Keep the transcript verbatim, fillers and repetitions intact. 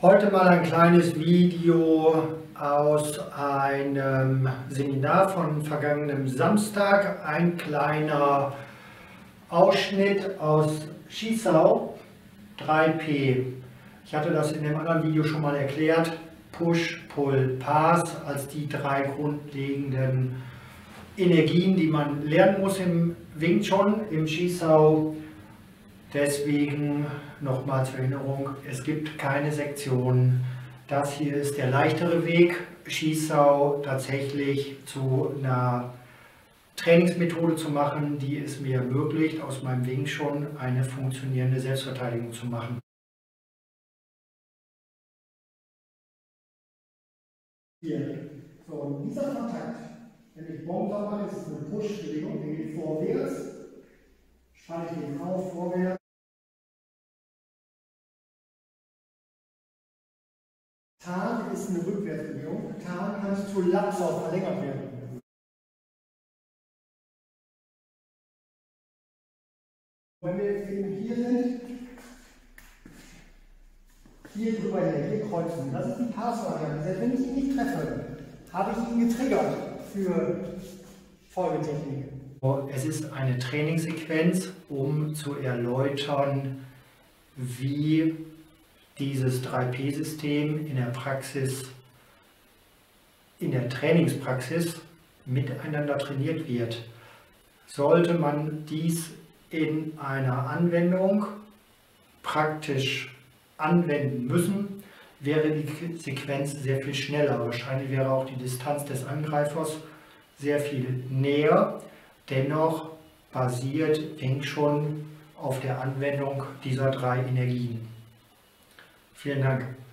Heute mal ein kleines Video aus einem Seminar von vergangenem Samstag. Ein kleiner Ausschnitt aus Schießau drei P. Ich hatte das in dem anderen Video schon mal erklärt. Push, Pull, Pass als die drei grundlegenden Energien, die man lernen muss im Wing Chun, im Schießau. Deswegen nochmal zur Erinnerung, es gibt keine Sektion. Das hier ist der leichtere Weg, Schießau tatsächlich zu einer Trainingsmethode zu machen, die es mir ermöglicht, aus meinem Wing Chun eine funktionierende Selbstverteidigung zu machen. Hier, so, und dieser Kontakt, wenn ich Bomber mache, ist es eine Push-Bewegung, der geht vorwärts, spanne ich den auf, vorwärts. Tarn ist eine Rückwärtsbewegung. Tarn kann zu Lapslauf verlängert werden. Wenn wir eben hier sind, hier drüber her, hier kreuzen, das ist die Pass-Variante. Selbst wenn ich ihn nicht treffe, habe ich ihn getriggert für Folgetechnik. Es ist eine Trainingssequenz, um zu erläutern, wie dieses drei P System in der Praxis, in der Trainingspraxis miteinander trainiert wird. Sollte man dies in einer Anwendung praktisch anwenden müssen, wäre die Sequenz sehr viel schneller. Wahrscheinlich wäre auch die Distanz des Angreifers sehr viel näher. Dennoch basiert Wing Chun auf der Anwendung dieser drei Energien. Vielen Dank.